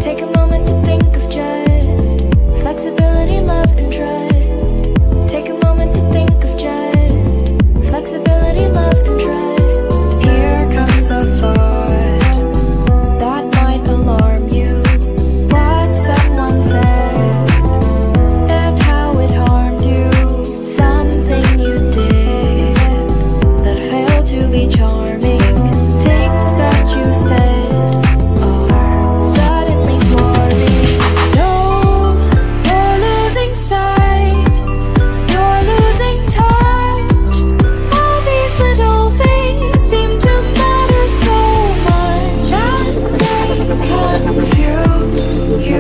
Take a moment to think of just flexibility, love, and trust. Take a moment to think of just flexibility, love, and trust. Here comes a thought that might alarm you. What someone said and how it harmed you. Something you did that failed to be charming. Things that you said are suddenly swarming. No, you're losing sight, you're losing touch. All these little things seem to matter so much that they confuse you.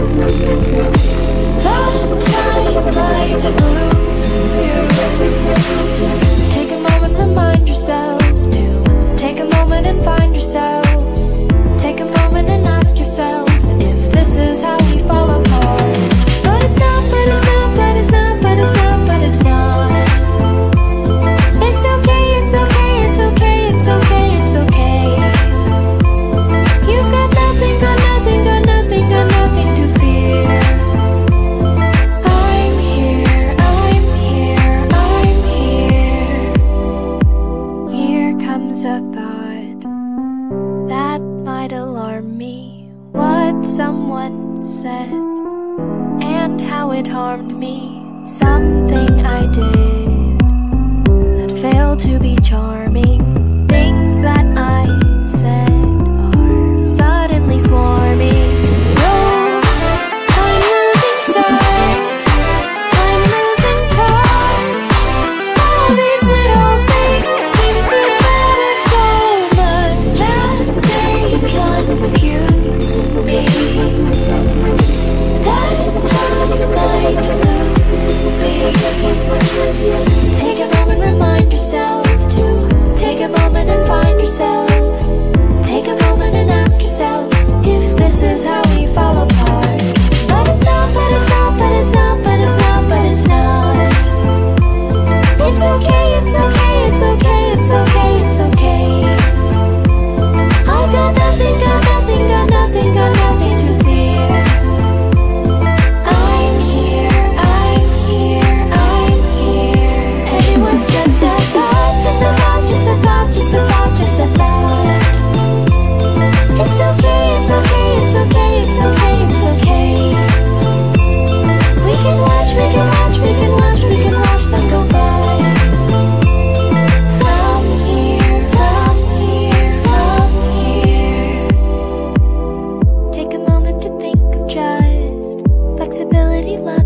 That time might lose you. Take a moment, remind yourself to take a moment and find yourself. Take a moment and ask yourself if this is how we fall apart. But it's not, but it's not, but it's not, but it's not, but it's not. It's okay, it's okay, it's okay, it's okay, it's okay. You've got nothing, got nothing, got nothing, got nothing to fear. I'm here, I'm here, I'm here. Here comes a thought that might alarm me. What someone said and how it harmed me. Something I did that failed to be charming. Things that I said are suddenly swarming. No, I'm losing sight, I'm losing touch. All these little things seem to matter so much that they confuse me. That time might lose me. Take a moment, remind yourself to take a moment and find yourself. Take a moment and ask yourself if this is how we fall apart. But it's not, but it's not, but it's not, but it's not, but it's not. It's okay, it's okay, it's okay, it's okay, it's okay. I've got nothing, got nothing, got nothing, got nothing to fear. I'm here, I'm here, I'm here. And it was just a thought, just a thought, just a thought, just a thought, just a thought. It's okay, it's okay, it's okay, it's okay, it's okay. We can watch, we can watch, we can watch, we can watch them go by. From here, from here, from here. Take a moment to think of just flexibility, love,